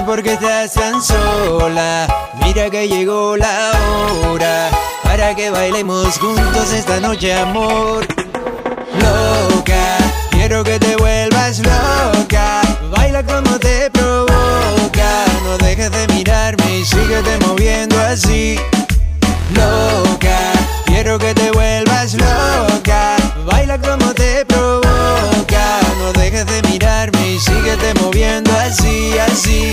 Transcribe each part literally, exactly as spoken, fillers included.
porque estás tan sola. Mira que llegó la hora para que bailemos juntos esta noche, amor. Loca, quiero que te vuelvas loca. Baila como te provoca. No dejes de mirarme y síguete moviendo así. Loca, quiero que te vuelvas loca. Baila como te provoca. No dejes de mirarme y síguete moviendo así, así.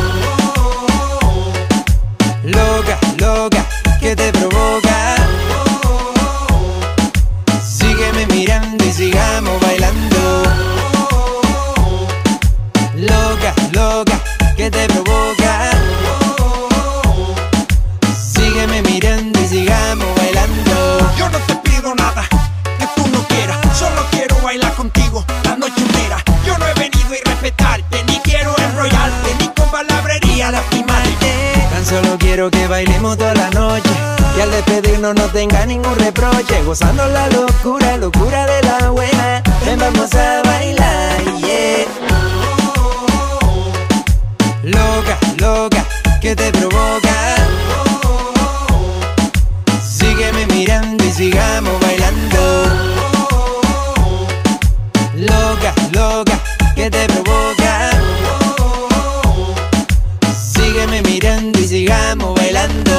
Loca, loca, que te provoca. Sígueme mirando y sigamos bailando. Loca, loca, que te provoca. Sígueme mirando y sigamos bailando. Yo no te pido nada que tú no quieras, solo quiero bailar contigo la noche entera. Yo no he venido a irrespetarte, ni quiero enrollarte, ni con palabrería lastimarte. Tan solo quiero que bailemos toda la noche, que al despedirnos no tenga ningún reproche. Gozando la locura, locura de la buena. Ven, vamos a bailar, yeah. Loca, loca, que te provoca. Sígueme mirando y sigamos bailando. Loca, loca, que te provoca. Sígueme mirando y sigamos bailando.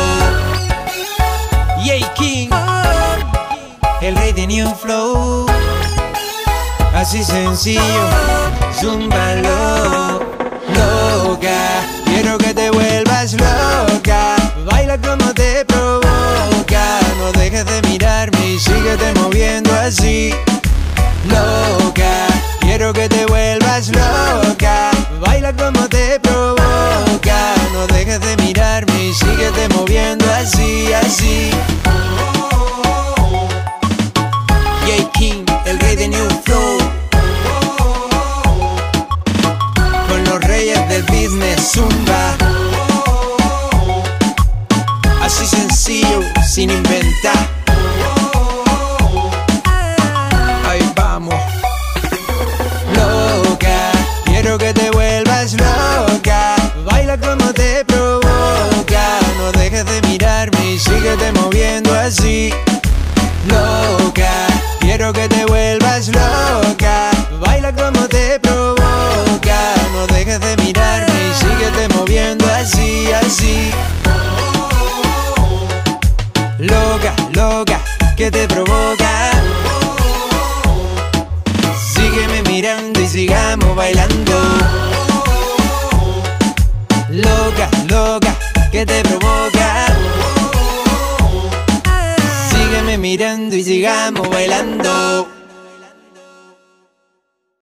Yay King, el rey de New Flow. Así sencillo, zúmbalo. Loca, quiero que te vuelvas loca. Baila como te provoca. No dejes de mirarme y síguete moviendo así. Loca, quiero que te vuelvas loca. Baila como te provoca. No dejes de mirarme y síguete moviendo así, así. Jay King, el rey de New Flow. Con los reyes del business, zumba. Así sencillo, sin inventar. Ahí vamos. Loca, quiero que te vuelvas loca. Baila como te provoca. No dejes de mirarme y síguete moviendo así. Loca, quiero que te vuelvas loca. Baila como te provoca. No dejes de mirarme y síguete moviendo así, así. Loca, loca, que te provoca. Sígueme mirando y sigamos bailando. Loca, loca, que te provoca. Sígueme mirando y sigamos bailando.